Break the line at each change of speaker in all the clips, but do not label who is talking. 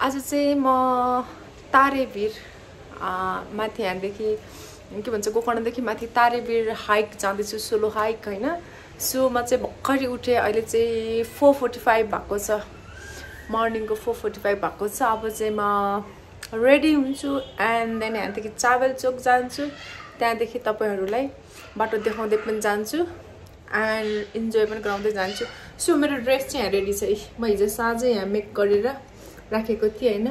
आज चाहिँ म तारेभिर माथि यहाँदेखि के भन्छ गोकर्णदेखि माथि तारेभिर हाइक जाँदैछु, सोलो हाइक हैन। सो म चाहिँ भर्खरै उठेँ, अहिले चाहिँ 4:45 भएको छ, मर्निङको 4:45 भएको छ। अब चाहिँ म रेडी हुन्छु एन्ड देन यहाँदेखि चावल चोक जान्छु, त्यहाँदेखि तपाईहरुलाई बाटो देखाउँदै पनि जान्छु एन्ड इन्जोय पनि गराउँदै जान्छु। सो मेरो ड्रेस चाहिँ यहाँ रेडी छ, म हिजो साँझै यहाँ मेक गरेर राखेको थिएँ हैन।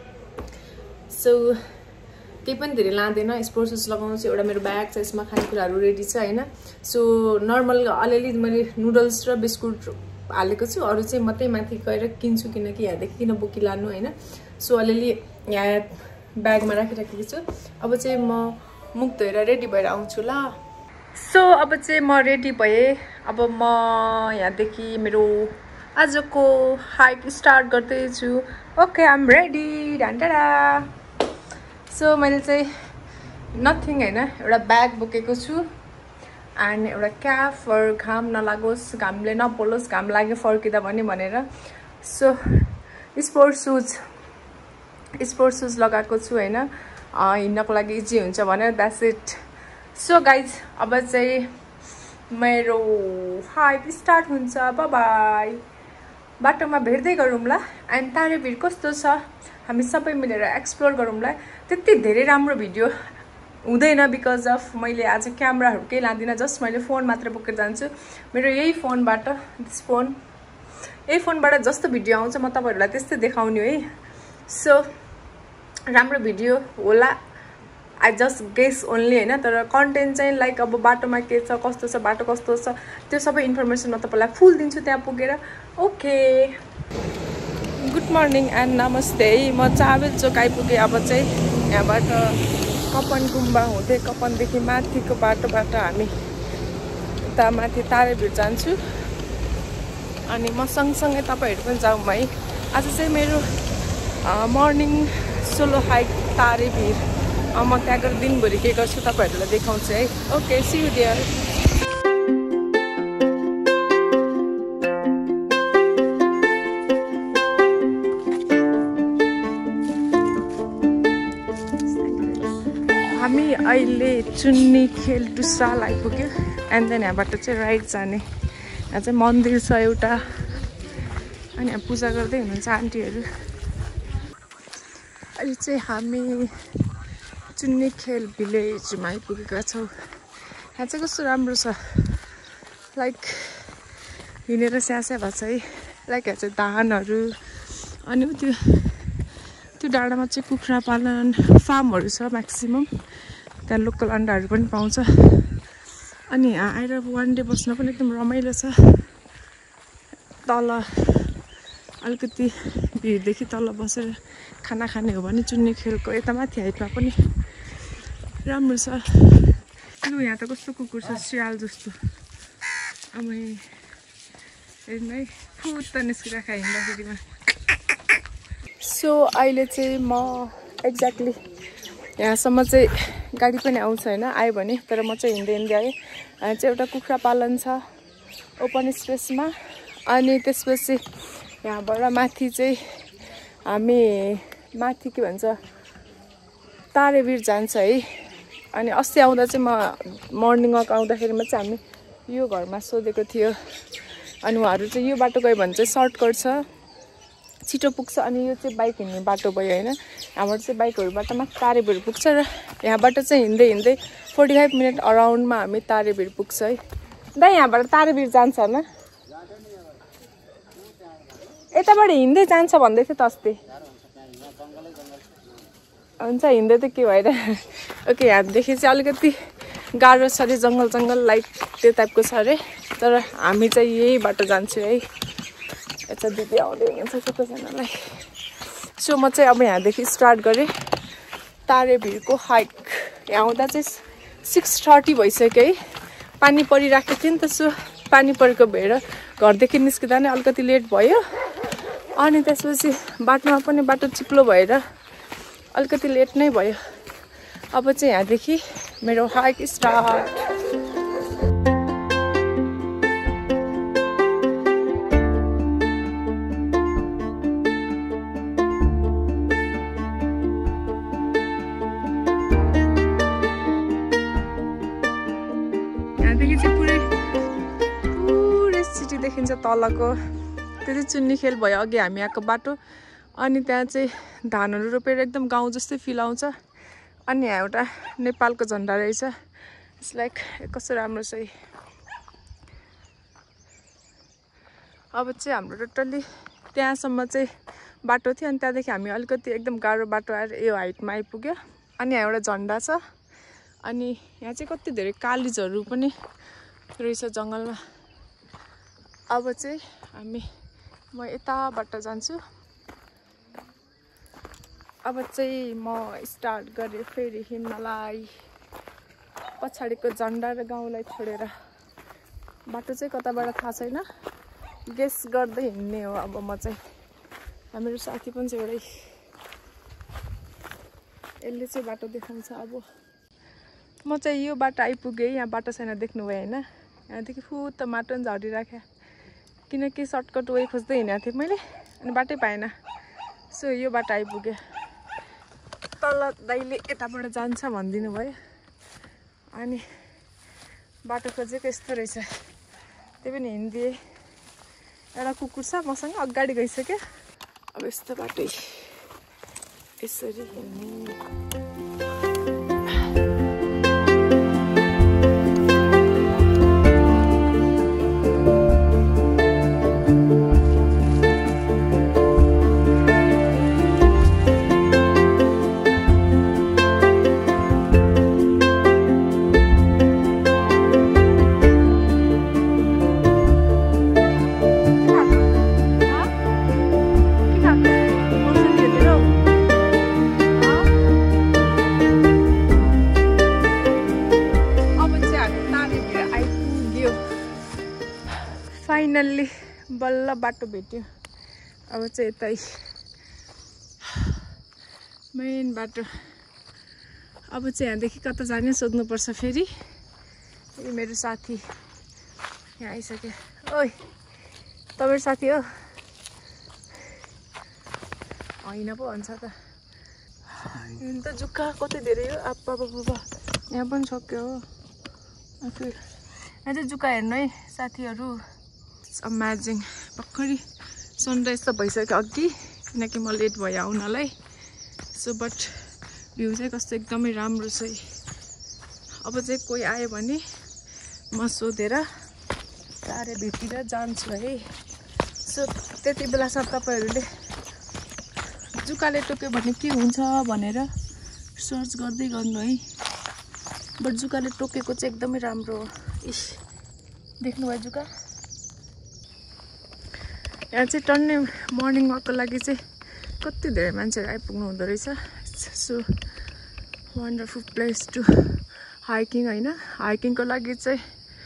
सो केही पनि धेरै लाँदैन, स्पोर्ट्स सुज लगाउँछु, एउटा मेरो ब्याग छ, यसमा खानेकुराहरू रेडी छ हैन। सो नर्मल अलिअलि मैले नुडल्स र बिस्कुट हालेको छु, अरू चाहिँ मात्रै माथि गएर किन्छु किनकि यहाँदेखि किन बोकी लानु हैन। सो अलिअलि यहाँ ब्यागमा राखिराखेको छु। अब चाहिँ म मुख धोएर रेडी भएर आउँछु ल। सो अब चाहिँ म रेडी भएँ। अब म यहाँदेखि मेरो आजको हाइक स्टार्ट गर्दैछु। ओके आइ एम रेडी ढान्टाडा। सो मैले चाहिँ नथिङ हैन, एउटा ब्याग बोकेको छु एन्ड एउटा क्याप फर घाम नलागोस्, घामले नपोलोस्, घाम लाग्यो फर्किँदा भनेर। सो स्पोर्ट्स सुज लगाएको छु हैन, हिँड्नको लागि इजी हुन्छ भनेर, द्याट्स इट। सो गाइज अब चाहिँ मेरो हाइक स्टार्ट हुन्छ। बाइ बाइ, बाटोमा भेट्दै गरौँला एन्ड तारेभिर कस्तो छ हामी सबै मिलेर एक्सप्लोर गरौँला। त्यति धेरै राम्रो भिडियो हुँदैन बिकज अफ मैले आज क्यामेराहरू केही लाँदिनँ, जस्ट मैले फोन मात्र बोकेर जान्छु। मेरो यही फोनबाट यही फोनबाट जस्तो भिडियो आउँछ म तपाईहरुलाई त्यस्तै देखाउने है। सो राम्रो भिडियो होला, आई जस्ट गेस ओन्ली हैन, तर कन्टेन्ट चाहिँ लाइक अब बाटोमा के छ, कस्तो छ, बाटो कस्तो छ, त्यो सबै इन्फर्मेसन म तपाईलाई फुल दिन्छु त्यहाँ पुगेर। ओके, गुड मर्निङ एन्ड नमस्ते। म चावल चोक आइपुगेँ। अब चाहिँ यहाँबाट कपन गुम्बा हुँदै कपनदेखि माथिको बाटोबाट हामी उता माथि तारेभिर जान्छु अनि म सँगसँगै तपाईहरु पनि जाउँ है। आज चाहिँ मेरो मर्निङ सोलो हाइक तारेभिर। म त्यहाँ गएर दिनभरि के गर्छु तपाईहरुलाई देखाउँछु है। Okay, see you there. हामी अहिले चुन्नी खेल टुसाल आइपुग्यो एन्ड देन यहाँबाट चाहिँ राइट जाने। यहाँ चाहिँ मन्दिर छ एउटा अनि यहाँ पूजा गर्दै हुनुहुन्छ आन्टीहरू। अहिले चाहिँ हामी चुन्नी खेल भिलेजमा आइपुगेका छौँ। यहाँ चाहिँ कस्तो राम्रो छ, लाइक हिँडेर स्यास्या भएको छ है। लाइक यहाँ चाहिँ धानहरू अनि त्यो डाँडामा चाहिँ कुखुरा पालन फार्महरू छ म्याक्सिमम, त्यहाँ लोकल अन्डाहरू पनि पाउँछ। अनि यहाँ आएर वान डे बस्न पनि एकदम रमाइलो छ। तल अलिकति भिरदेखि तल बसेर खाना खाने हो भने चुन्नी खेलको यता माथि हाइटमा पनि राम्रो छ। लु यहाँ त कस्तो कुकुर छ, स्याल जस्तो। अब हेर्नु है, फुत्त निस्किरहेको हिँड्दाखेरिमा। सो अहिले चाहिँ म एक्ज्याक्टली यहाँसम्म चाहिँ गाडी पनि आउँछ होइन, आयो भने, तर म चाहिँ हिँड्दै आएँ। यहाँ चाहिँ एउटा कुखुरा पालन छ ओपन स्पेसमा। अनि त्यसपछि यहाँबाट माथि चाहिँ हामी माथि के भन्छ तारेभिर जान्छ है। अनि अस्ति आउँदा चाहिँ म मर्निङ वक आउँदाखेरिमा चाहिँ हामी यो घरमा सोधेको थियो अनि उहाँहरू चाहिँ यो बाटो गयो भने चाहिँ सर्टकट छ, छिटो पुग्छ। अनि यो चाहिँ बाइक हिँड्ने बाटो भयो होइन, यहाँबाट चाहिँ बाइकहरूबाट माथि तारेभिर पुग्छ र यहाँबाट चाहिँ हिँड्दै 45 मिनट अराउन्डमा हामी तारेभिर पुग्छ है। दाइ यहाँबाट तारेभिर जान्छ होइन, यताबाट हिँड्दै जान्छ भन्दै थियो त अस्ति। हुन्छ हिँड्दै त के भएर। ओके, यहाँदेखि चाहिँ अलिकति गाह्रो छ अरे, जङ्गल लाइक त्यो टाइपको छ अरे, तर हामी चाहिँ यही बाटो जान्छु है। यता दिदी आउँदै हुनुहुन्छ सबैजनालाई। सो म चाहिँ अब यहाँदेखि स्टार्ट गरेँ तारेभिरको हाइक। यहाँ आउँदा चाहिँ 6:30 भइसक्यो है। पानी परिरहेको थियो नि त, सो पानी परेको भएर घरदेखि निस्किँदा नै अलिकति लेट भयो। अनि त्यसपछि बाटोमा पनि बाटो चिप्लो भएर अलिकति लेट नै भयो। अब चाहिँ यहाँदेखि मेरो हाइक स्टार्ट। देखिन्छ तलको त्यो चाहिँ चुन्नीखेल भयो अघि हामी आएको बाटो अनि त्यहाँ चाहिँ धानहरू रोपेर एकदम गाउँ जस्तै फिल आउँछ अनि यहाँ एउटा नेपालको झन्डा रहेछ इट्स लाइक कस्तो राम्रो छ अब चाहिँ हाम्रो टोटल्ली त्यहाँसम्म चाहिँ बाटो थियो अनि त्यहाँदेखि हामी अलिकति एकदम गाह्रो बाटो आएर यो हाइटमा आइपुग्यो अनि यहाँ एउटा झन्डा छ अनि यहाँ चाहिँ कति धेरै कालिजहरू पनि रहेछ जङ्गलमा अब चाहिँ म यताबाट जान्छु अब चाहिँ म स्टार्ट गरेँ फेरि हिँड्नलाई पछाडिको झन्डा र गाउँलाई छोडेर बाटो चाहिँ कताबाट थाहा छैन गेस गर्दै हिँड्ने हो अब म चाहिँ हाम्रो साथी पनि छ एउटै यसले चाहिँ बाटो देखाउँछ अब म चाहिँ यो बाटो आइपुगेँ यहाँ बाटो छैन देख्नुभयो होइन यहाँदेखि फुत्त माटो पनि झरिराख्यो किनकि सर्टकट वे खोज्दै हिँडेको थिएँ मैले अनि बाटै पाएन सो यो बाटो आइपुगेँ तल दाइले यताबाट जान्छ भनिदिनु भयो अनि बाटो खोजेको यस्तो रहेछ त्यही पनि हिँडिदिएँ एउटा कुकुर छ मसँग अगाडि गइसक्यो अब यस्तो बाटो यसरी हिँड्ने फाइनल्ली बल्ल बाटो भेट्यो अब चाहिँ यतै मेन बाटो अब चाहिँ यहाँदेखि कता जाने सोध्नुपर्छ फेरि मेरो साथी यहाँ आइसक्यो ओइ तपाईँ साथी हो होइन पो भन्छ त त जुक्का कति धेरै हो आप्पा बाबा यहाँ पनि सक्यो हो आफू यहाँ चाहिँ जुक्का हेर्नु है साथीहरू अमेजिङ भर्खरै सनराइज त भइसक्यो अघि किनकि म लेट भयो आउनलाई सो बट भ्यू चाहिँ कस्तो एकदमै राम्रो छ अब चाहिँ कोही आयो भने म सोधेर तारे भेटेर जान्छु है सो त्यति बेलासम्म तपाईँहरूले जुकाले टोक्यो भने के हुन्छ भनेर सर्च गर्दै गर्नु है बट जुकाले टोकेको चाहिँ एकदमै राम्रो हो इस देख्नुभयो जुका यहाँ चाहिँ टन्नै मर्निङ वाकको लागि चाहिँ कति धेरै मान्छेहरू आइपुग्नु हुँदो रहेछ so wonderful place to hiking होइन हाइकिङको लागि चाहिँ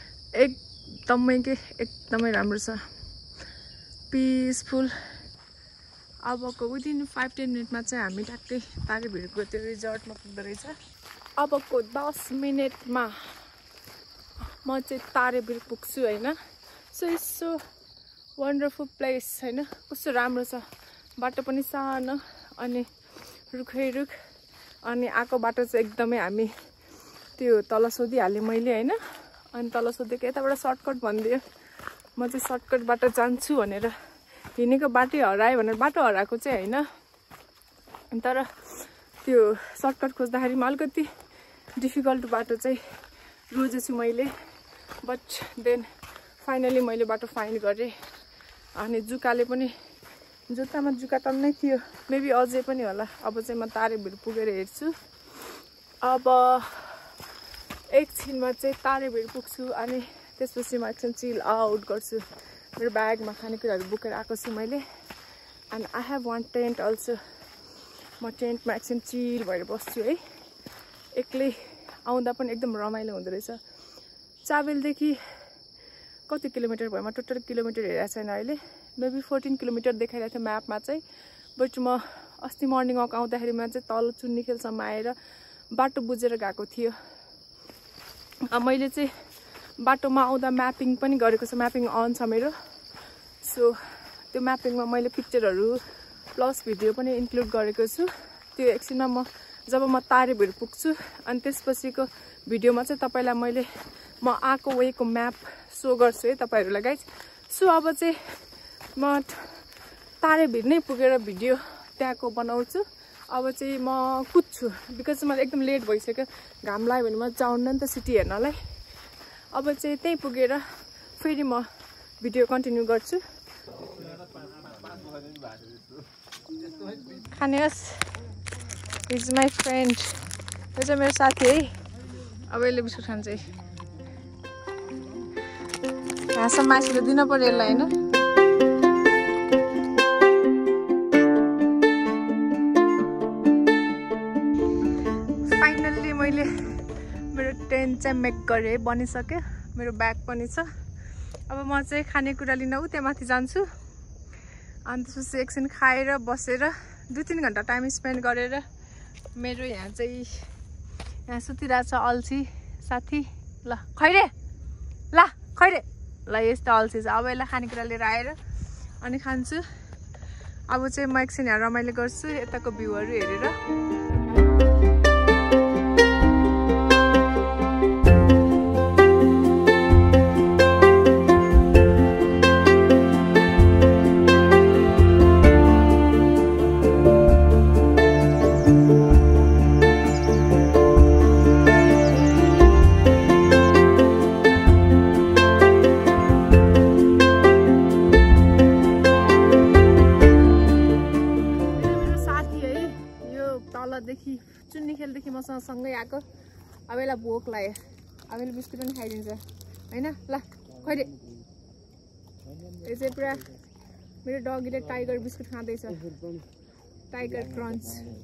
एकदमै राम्रो छ पिसफुल अबको विदिन 5-10 मिनटमा चाहिँ हामी ट्याक्कै तारेभिरको त्यो रिजर्टमा पुग्दो रहेछ अबको 10 मिनटमा म चाहिँ तारेभिर पुग्छु होइन सो यसो वन्डरफुल प्लेस होइन कस्तो राम्रो छ बाटो पनि सानो अनि रुखै रुख अनि आएको बाटो चाहिँ एकदमै हामी त्यो तल सोधिहालेँ मैले होइन अनि तल सोधेको यताबाट सर्टकट भनिदियो म चाहिँ सर्टकटबाट जान्छु भनेर हिँडेको बाटै हरायो भनेर बाटो हराएको चाहिँ होइन तर त्यो सर्टकट खोज्दाखेरिमा अलिकति डिफिकल्ट बाटो चाहिँ रोजेछु मैले बट देन फाइनली मैले बाटो फाइन्ड गरेँ अनि जुकाले पनि जुत्तामा जुका टन्नै थियो मेबी अझै पनि होला अब चाहिँ म तारेभिर पुगेर हेर्छु अब एकछिनमा चाहिँ तारेभिर पुग्छु अनि त्यसपछि म एकछिन चिल आउट गर्छु मेरो ब्यागमा खानेकुराहरू बोकेर आएको छु मैले and I have one tent also म टेन्टमा एकछिन चिल भएर बस्छु है एक्लै आउँदा पनि एकदम रमाइलो हुँदो रहेछ चाबेलदेखि कति किलोमिटर भयो म टोटल किलोमिटर हेरेको छैन अहिले मेबी 14 किलोमिटर देखाइरहेको थियो म्यापमा चाहिँ बट म अस्ति मर्निङ वक आउँदाखेरिमा चाहिँ तल चुन्नीखेलसम्म आएर बाटो बुझेर गएको थियो मैले चाहिँ बाटोमा आउँदा म्यापिङ पनि गरेको छ म्यापिङ अन छ मेरो सो त्यो म्यापिङमा मैले पिक्चरहरू प्लस भिडियो पनि इन्क्लुड गरेको छु त्यो एकछिनमा जब म तारेभिर पुग्छु अनि त्यसपछिको भिडियोमा चाहिँ तपाईँलाई मैले म आएको वेको म्याप सो गर्छु है तपाईँहरूलाई गाइज सो अब चाहिँ म तारेभिर नै पुगेर भिडियो त्यहाँको बनाउँछु। अब चाहिँ म कुद्छु बिकज मलाई एकदम लेट भइसक्यो। घाम लाग्यो भने म जाउन्न नि त सिटी हेर्नलाई। अब चाहिँ त्यहीँ पुगेर फेरि म भिडियो कन्टिन्यू गर्छु। खानेस इज माई फ्रेन्ड, यो चाहिँ मेरो साथी है। अब यसले बिस्कुट खान्छ है। यहाँसम्म मासुले दिन पर्यो यसलाई होइन। फाइनल्ली मैले मेरो टेन्ट चाहिँ मेक गरेँ, बनिसक्यो। मेरो ब्याग पनि छ। अब म चाहिँ खानेकुरा लिन त्यहाँ माथि जान्छु। अनि त्यसपछि एकछिन खाएर बसेर 2-3 घन्टा टाइम स्पेन्ड गरेर मेरो यहाँ चाहिँ यहाँ सुतिरहेछ अल्छी साथी। ल खैरे ल खैरे ल यस्तो अल्छी छ। अब यसलाई खानेकुरा लिएर आएर अनि खान्छु। अब चाहिँ म एकछिन यहाँ रमाइलो गर्छु यताको भ्यूहरू हेरेर। चुन्नी खेलदेखि मसँग सँगै आएको। अब यसलाई भोक लाग्यो। अब यसले बिस्कुट पनि खाइदिन्छ होइन। ल खैरे यो चाहिँ पुरा मेरो डगीले टाइगर बिस्कुट खाँदैछ, टाइगर क्रन्च।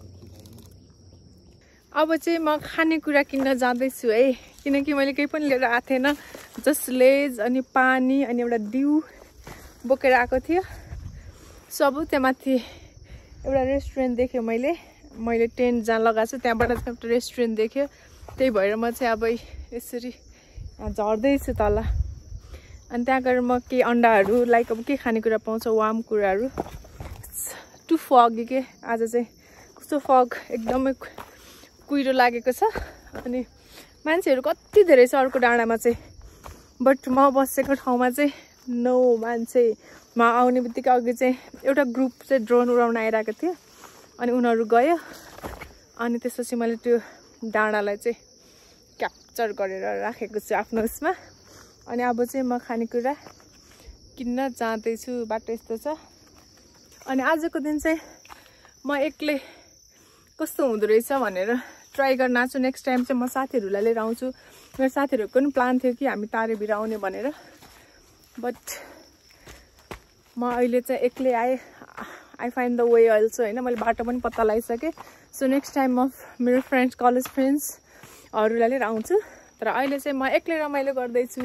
अब चाहिँ म खानेकुरा किन्न जाँदैछु है, किनकि मैले केही पनि लिएर आएको थिएन। जस्ट लेज अनि पानी अनि एउटा डिउ बोकेर आएको थियो। सो अब त्यहाँ माथि एउटा रेस्टुरेन्ट देखेँ मैले टेन्ट जहाँ लगाएको छु त्यहाँबाट एउटा रेस्टुरेन्ट देख्यो। त्यही भएर म चाहिँ अब यसरी झर्दैछु तल। अनि त्यहाँ गएर म केही अन्डाहरू लाइक अब के खानेकुरा पाउँछ वार्म कुराहरू। टु फगी के आज चाहिँ कस्तो फग एकदमै कुहिरो लागेको छ। अनि मान्छेहरू कति धेरै छ अर्को डाँडामा चाहिँ, बट म बसेको ठाउँमा चाहिँ नो मान्छे। म आउने बित्तिकै अघि चाहिँ एउटा ग्रुप चाहिँ ड्रोन उडाउन आइरहेको थियो अनि उनीहरू गयो। अनि त्यसपछि मैले त्यो डाँडालाई चाहिँ क्याप्चर गरेर राखेको छु आफ्नो उसमा। अनि अब चाहिँ म खानेकुरा किन्न जाँदैछु, बाटो यस्तो छ। अनि आजको दिन चाहिँ म एक्लै कस्तो हुँदो रहेछ भनेर ट्राई गर्न आएको छु। नेक्स्ट टाइम चाहिँ म साथीहरूलाई लिएर आउँछु। मेरो साथीहरूको पनि प्लान थियो कि हामी तारेभिर आउने भनेर, बट म अहिले चाहिँ एक्लै आएँ। I find the way also होइन। मैले बाटो पनि पत्ता लगाइसकेँ। सो नेक्स्ट टाइम म मेरो फ्रेन्ड्स कलेज फ्रेन्ड्सहरूलाई लिएर आउँछु। तर अहिले चाहिँ म एक्लै रमाइलो गर्दैछु।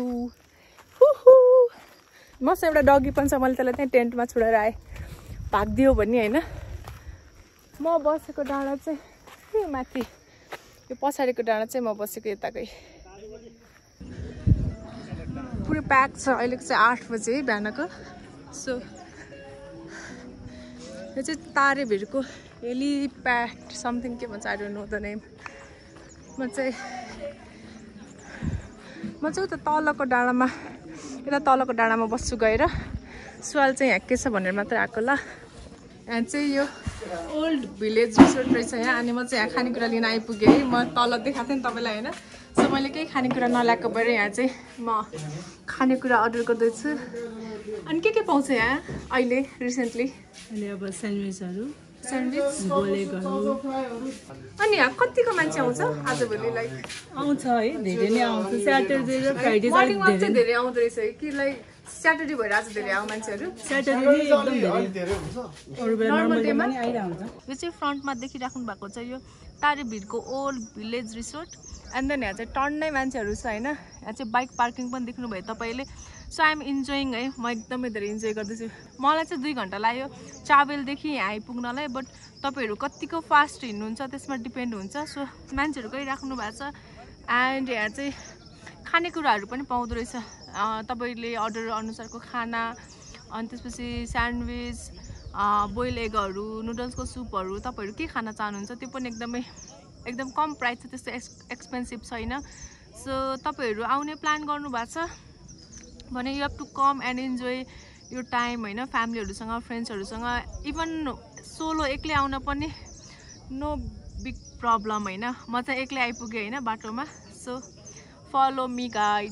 मसँग एउटा डगी पनि छ, मैले त्यसलाई त्यहीँ टेन्टमा छोडेर आएँ भागिदियो भने होइन। म बसेको डाँडा चाहिँ के माथि यो पछाडिको डाँडा चाहिँ म बसेको यताकै। पुरै प्याक छ। अहिलेको चाहिँ 8 बजे है बिहानको। सो यो चाहिँ तारेभिरको हेलिप्याड समथिङ के भन्छ, I don't know the name. म चाहिँ उता तलको डाँडामा बस्छु गएर। सुवाल चाहिँ यहाँ के छ भनेर मात्र आएको। ल यहाँ चाहिँ यो ओल्ड भिलेज रिसोर्ट रहेछ यहाँ। अनि म चाहिँ यहाँ खानेकुरा लिन आइपुगेँ है। म तल देखाएको थिएँ नि तपाईँलाई होइन। सो मैले केही खानेकुरा नल्याएको भएर यहाँ चाहिँ म खानेकुरा अर्डर गर्दैछु। अनि के पाउँछ यहाँ अहिले रिसेन्टली?
अहिले अब स्यान्डविचहरू,
बोलेगहरू। अनि यहाँ कतिको मान्छे आउँछ आजभोलि? लाइक
आउँछ है, धेरै नै आउँछ। स्याटरडे र फ्राइडे
चाहिँ धेरै आउँदो रहेछ है कि लाइक स्याटरडे भएर आज धेरै आउँ मान्छेहरू?
स्याटरडे नै एकदम धेरै, अरू बेला नर्मल डेमा नि आइरहन्छ।
यो चाहिँ फ्रन्टमा देखिराख्नु भएको छ यो तारेभिरको old village resort. And then यहाँ चाहिँ टन्नै मान्छेहरू छ होइन। यहाँ चाहिँ बाइक पार्किङ पनि देख्नुभयो तपाईँले। सो आइएम इन्जोइङ है। म एकदमै धेरै इन्जोय गर्दैछु। मलाई चाहिँ 2 घन्टा लाग्यो चाबेलदेखि यहाँ आइपुग्नलाई, बट तपाईँहरू कतिको फास्ट हिँड्नुहुन्छ त्यसमा डिपेन्ड हुन्छ। सो मान्छेहरू गइराख्नु भएको छ। एन्ड यहाँ चाहिँ खानेकुराहरू पनि पाउँदो रहेछ, तपाईँले अर्डर अनुसारको खाना। अनि त्यसपछि स्यान्डविच, बोइल एगहरू, नुडल्सको सुपहरू, तपाईँहरू के खाना चाहनुहुन्छ त्यो पनि एकदम कम प्राइस छ, त्यस्तो एक्सपेन्सिभ छैन। सो तपाईँहरू आउने प्लान गर्नुभएको छ भने you have to come and enjoy यो टाइम होइन फ्यामिलीहरूसँग फ्रेन्ड्सहरूसँग इभन सोलो एक्लै आउन पनि नो बिग प्रब्लम होइन म चाहिँ एक्लै आइपुगेँ होइन बाटोमा सो फलो मी गाइज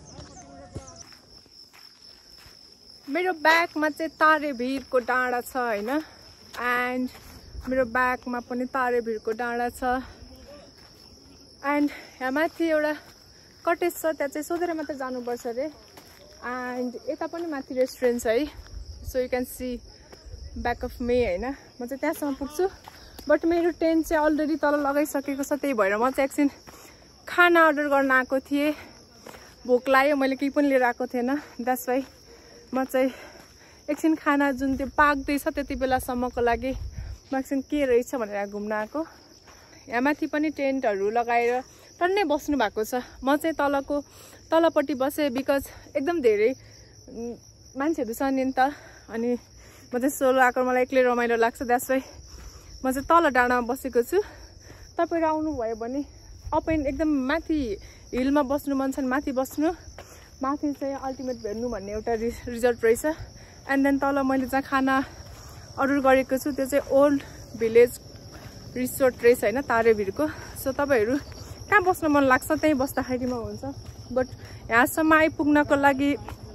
मेरो ब्यागमा चाहिँ तारेभिरको डाँडा छ होइन एन्ड मेरो ब्यागमा पनि तारेभिरको डाँडा छ एन्ड यहाँ माथि एउटा कटेज छ त्यहाँ चाहिँ सोधेर मात्रै जानुपर्छ अरे एन्ड यता पनि माथि रेस्टुरेन्ट छ है so you can see back of me होइन म चाहिँ त्यहाँसम्म पुग्छु बट मेरो टेन्ट चाहिँ अलरेडी तल लगाइसकेको छ त्यही भएर म चाहिँ एकछिन खाना अर्डर गर्न आएको थिएँ भोक लाग्यो मैले केही पनि लिएर आएको थिएन द्याट्स वाइ म चाहिँ एकछिन खाना जुन त्यो पाक्दैछ त्यति बेलासम्मको लागि म एकछिन के रहेछ भनेर घुम्न आएको यहाँ माथि पनि टेन्टहरू लगाएर टन्नै बस्नु भएको छ म चाहिँ तलपट्टि बसेँ बिकज एकदम धेरै मान्छेहरू छ नि त अनि म चाहिँ सोलो आएको मलाई एक्लै रमाइलो लाग्छ द्याट्स वाइ म चाहिँ तल डाँडामा बसेको छु तपाईँहरू आउनुभयो भने अप एन्ड एकदम माथि हिलमा बस्नु मन छ भने माथि बस्नु माथि चाहिँ अल्टिमेट भेन्यू भन्ने एउटा रिजोर्ट रहेछ एन्ड देन तल मैले जहाँ खाना अर्डर गरेको छु त्यो चाहिँ ओल्ड भिलेज रिसोर्ट रहेछ होइन तारेभिरको सो तपाईँहरू कहाँ बस्न मन लाग्छ त्यहीँ बस्दाखेरिमा हुन्छ बट यहाँसम्म आइपुग्नको लागि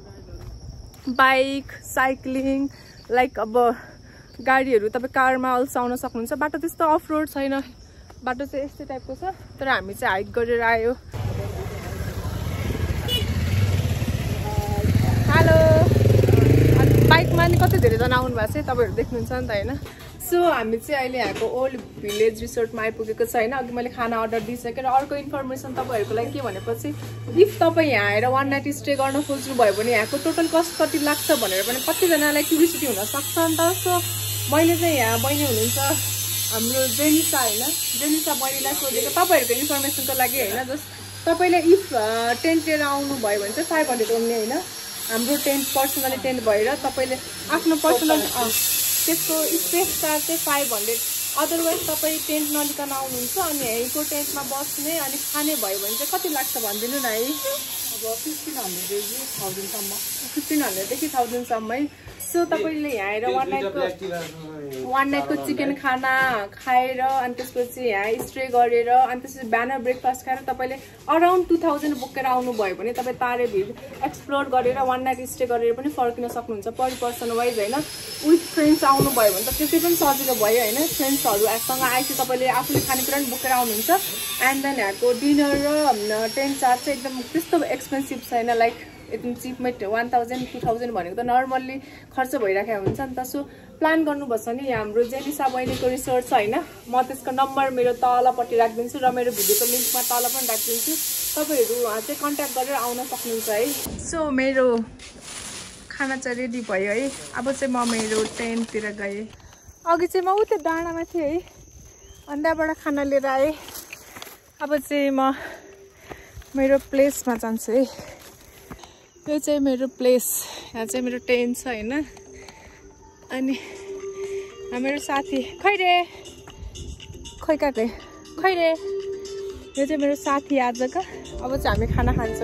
बाइक साइक्लिङ लाइक अब गाडीहरू तपाईँ कारमा अल्सो आउन सक्नुहुन्छ बाटो त्यस्तो अफ रोड छैन बाटो चाहिँ यस्तै टाइपको छ तर हामी चाहिँ हाइक गरेर आयो हेलो बाइकमा नि कति धेरैजना आउनु भएको छ तपाईँहरू देख्नुहुन्छ नि त होइन सो हामी चाहिँ अहिले यहाँको ओल्ड भिलेज रिसोर्टमा आइपुगेको छ होइन अघि मैले खाना अर्डर दिइसकेर अर्को इन्फर्मेसन तपाईँहरूको लागि के भनेपछि इफ तपाईँ यहाँ आएर 1 नाइट स्टे गर्न खोज्नुभयो भने यहाँको टोटल कस्ट कति लाग्छ भनेर पनि कतिजनालाई क्युरियोसिटी हुनसक्छ नि त सो मैले चाहिँ यहाँ बहिनी हुनुहुन्छ हाम्रो जेनिसा होइन जेनिसा बहिनीलाई सोधेको तपाईँहरूको इन्फर्मेसनको लागि होइन जस्ट तपाईँले इफ टेन्ट लिएर आउनुभयो भने चाहिँ 500 ओन्ली होइन हाम्रो टेन्ट पर्सनली टेन्ट भएर तपाईँले आफ्नो पर्सनल त्यसको स्पेस चार्ज चाहिँ 500 अदरवाइज तपाईँ टेन्ट नलिकन आउनुहुन्छ अनि यहीँको टेन्टमा बस्ने अनि खाने भयो भने चाहिँ कति लाग्छ भनिदिनु न है अब 1500देखि 1000सम्म है सो तपाईँले यहाँ आएर 1 नाइटको चिकन खाना खाएर अनि त्यसपछि यहाँ स्टे गरेर अनि त्यसपछि बिहान ब्रेकफास्ट खाएर तपाईँले अराउन्ड 2000 बोकेर आउनुभयो भने तपाईँ तारेभिर एक्सप्लोर गरेर 1 नाइट स्टे गरेर पनि फर्किन सक्नुहुन्छ पर पर्सन वाइज होइन विथ फ्रेन्ड्स आउनुभयो भने त त्यति पनि सजिलो भयो होइन फ्रेन्ड्सहरूसँग आएपछि तपाईँले आफूले खानेकुरा पनि बोकेर आउनुहुन्छ एन्ड देन यहाँको डिनर र टेन्ट चार्ज चाहिँ एकदम त्यस्तो एक्सपेन्सिभ छैन लाइक एकदम चिपमै 1000-2000 भनेको त नर्मल्ली खर्च भइराखेको हुन्छ नि त सो प्लान गर्नुपर्छ नि हाम्रो जेनिसा बहिनीको रिसोर्ट छ होइन म त्यसको नम्बर मेरो तलपट्टि राखिदिन्छु र मेरो भिडियोको लिङ्कमा तल पनि राखिदिन्छु तपाईँहरू चाहिँ कन्ट्याक्ट गरेर आउन सक्नुहुन्छ है सो मेरो खाना चाहिँ रेडी भयो है अब चाहिँ म मेरो टेन्टतिर गएँ अघि चाहिँ म उतै डाँडामा थिएँ है अनि त्यहाँबाट खाना लिएर आएँ अब चाहिँ म मेरो प्लेसमा जान्छु है यो चाहिँ मेरो प्लेस यहाँ चाहिँ मेरो टेन्ट छ होइन अनि मेरो साथी खै रे खै काटे खै रे यो चाहिँ मेरो साथी आजको अब चाहिँ हामी खाना खान्छौँ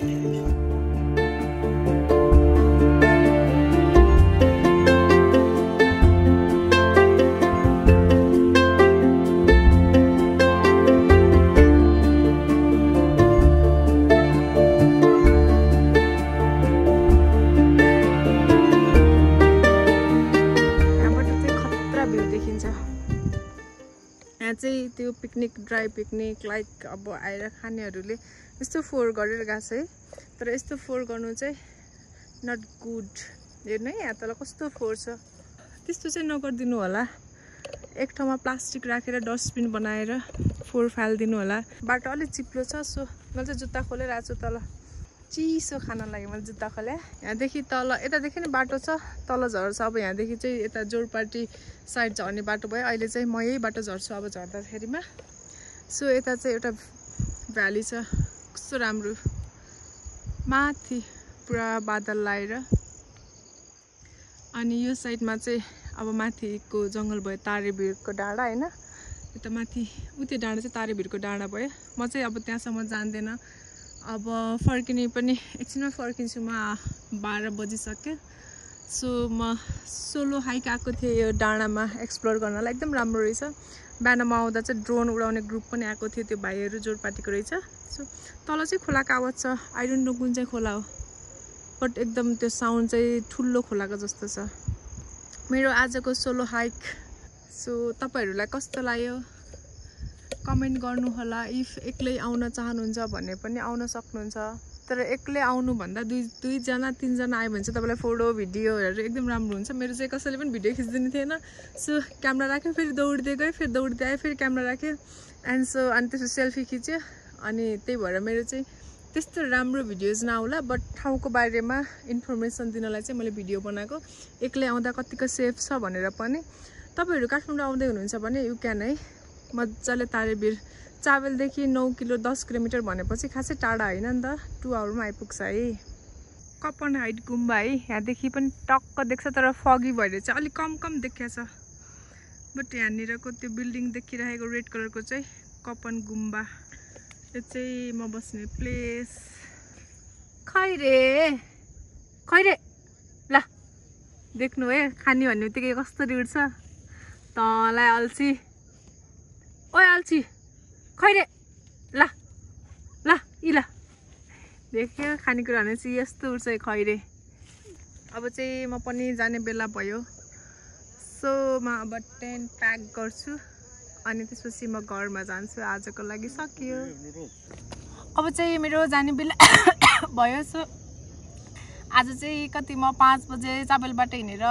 चाहिँ त्यो पिकनिक ड्राई पिकनिक लाइक अब आएर खानेहरूले यस्तो फोहोर गरेर गएको छ है तर यस्तो फोहोर गर्नु चाहिँ नट गुड हेर्नु है यहाँ तल कस्तो फोहोर छ त्यस्तो चाहिँ नगरिदिनु होला एक ठाउँमा प्लास्टिक राखेर डस्टबिन बनाएर फोहोर फालिदिनु होला बाटो अलिक चिप्लो छ सो मैले चाहिँ जुत्ता खोलेर आएको छु तल चिसो खान लाग्यो मैले जुत्ता खोले यहाँदेखि तल यतादेखि नै बाटो छ तल झर्छ अब यहाँदेखि चाहिँ यता जोरपाटी साइड झर्ने बाटो भयो अहिले चाहिँ म यही बाटो झर्छु अब झर्दाखेरिमा सो यता चाहिँ एउटा भ्याली छ कस्तो राम्रो माथि पुरा बादल लाएर अनि यो साइडमा चाहिँ अब माथिको जङ्गल भयो तारेभिरको डाँडा होइन यता माथि उतै डाँडा चाहिँ तारेभिरको डाँडा भयो म चाहिँ अब त्यहाँसम्म जान्दैन अब फर्किने पनि एकछिनमा फर्किन्छु म 12 बजिसक्यो सो म सोलो हाइक आएको थिएँ यो डाँडामा एक्सप्लोर गर्नलाई एकदम राम्रो रहेछ बिहानमा आउँदा चाहिँ ड्रोन उडाउने ग्रुप पनि आएको थियो त्यो भाइहरू जोरपाटीको रहेछ सो तल चाहिँ खोलाको आवाज छ आई डोन्ट नो कुन चाहिँ खोला हो बट एकदम त्यो साउन्ड चाहिँ ठुलो खोलाको जस्तो छ मेरो आजको सोलो हाइक सो तपाईहरुलाई कस्तो लाग्यो कमेन्ट गर्नु होला इफ एक्लै आउन चाहनुहुन्छ भने पनि आउन सक्नुहुन्छ तर एक्लै आउनु भन्दा दुई जना तीन जना आयो भने चाहिँ तपाईलाई फोटो भिडियोहरु एकदम राम्रो हुन्छ मेरो चाहिँ कसैले पनि भिडियो खिच्दिनु थिएन सो क्यामेरा राख्यो फेरि दौड्दै गयो फेरि दौड्दै आयो फेरि क्यामेरा राख्यो एन्ड सो अनि त्यसपछि सेल्फी खिच्यो अनि त्यही भएर मेरो चाहिँ त्यस्तो राम्रो भिडियोज नआउला बट ठाउँको बारेमा इन्फर्मेसन दिनलाई चाहिँ मैले भिडियो बनाएको एक्लै आउँदा कतिको सेफ छ भनेर पनि तपाईहरु काठमाडौँ आउँदै हुनुहुन्छ भने यु क्यान है मज्जाले तारेबीर चावेलदेखि 9 किलो 10 किलोमिटर भनेपछि खासै टाढा हैन नि त 2 आवरमा आइपुग्छ है कपन हाइट गुम्बा है यहाँदेखि पनि टक्क देख्छ तर फगी भएर चाहिँ अलि कम देखिन्छ बट यहाँनिरको त्यो बिल्डिङ देखिरहेको रेड कलरको चाहिँ कपन गुम्बा यो चाहिँ म बस्ने प्लेस खैरे ल देख्नु है खानी भन्ने बित्तिकै कसरी उड्छ तँलाई अल्छी ओए अल्छी खैरे ल देख्यो खानेकुरा भनेपछि यस्तो उड्छ खैरे अब चाहिँ म पनि जाने बेला भयो सो म अब टेन्ट प्याक गर्छु अनि त्यसपछि म घरमा जान्छु आजको लागि सकियो अब चाहिँ मेरो जाने बेला भयो सो आज चाहिँ कति म 5 बजे चाबेलबाट हिँडेर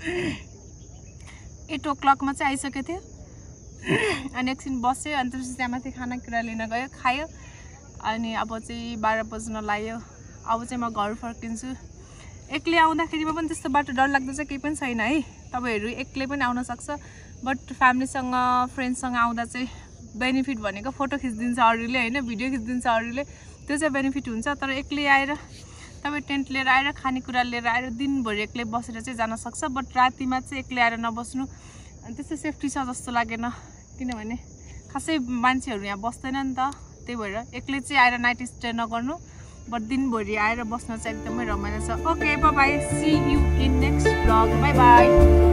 8 o'clock मा चाहिँ आइसकेको थियो अनि एकछिन बस्यो अनि त्यसपछि त्यहाँमाथि खानाकुरा लिन गयो खायो अनि अब चाहिँ 12 बज्न लाग्यो अब चाहिँ म घर फर्किन्छु एक्लै आउँदाखेरिमा पनि त्यस्तो बाटो डर लाग्दो चाहिँ केही पनि छैन है तपाईहरु एक्लै पनि आउन सक्छ बट फ्यामिलीसँग फ्रेन्ड्ससँग आउँदा चाहिँ बेनिफिट भनेको फोटो खिच्दिन्छ अरूले हैन भिडियो खिच्दिन्छ अरूले त्यो चाहिँ बेनिफिट हुन्छ तर एक्लै आएर तपाई टेन्ट लिएर आएर खानेकुरा लिएर आएर दिनभरि एक्लै बसेर चाहिँ जान सक्छ बट रातिमा चाहिँ एक्लै आएर नबस्नु अनि त्यस्तो सेफ्टी छ जस्तो लागेन किनभने खासै मान्छेहरु यहाँ बस्दैन नि त त्यही भएर एक्लै चाहिँ आएर नाइट स्टे नगर्नु बट दिनभरि आएर बस्न चाहिँ एकदमै रमाइलो छ okay bye bye see you in next vlog bye bye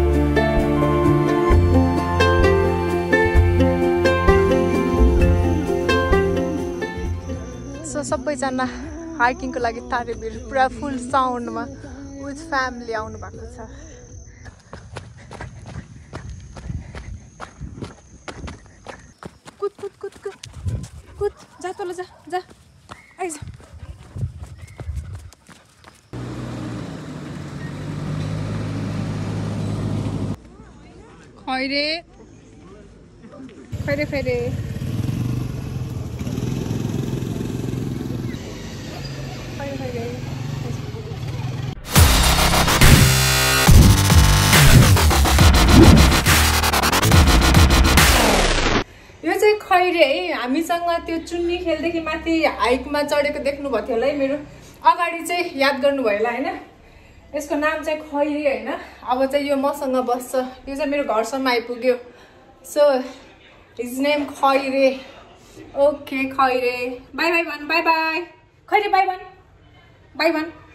so सबैजना हाइकिङको लागि तारेबीर पुरा फुल साउन्डमा विथ फ्यामिली आउनु भएको छ कुद जा तल जा आइज खैरे यो चाहिँ खैरे है हामीसँग त्यो चुन्नी खेलदेखि माथि हाइकमा चढेको देख्नु भएको थियो होला है मेरो अगाडि चाहिँ याद गर्नु भयो होला हैन यसको नाम चाहिँ खैरे हैन अब चाहिँ यो मसँग बस्छ यो चाहिँ मेरो घरसम्म आइपुग्यो so his name Khaire okay Khaire bye bye भन बाइ बाइ खैरे बाइ भन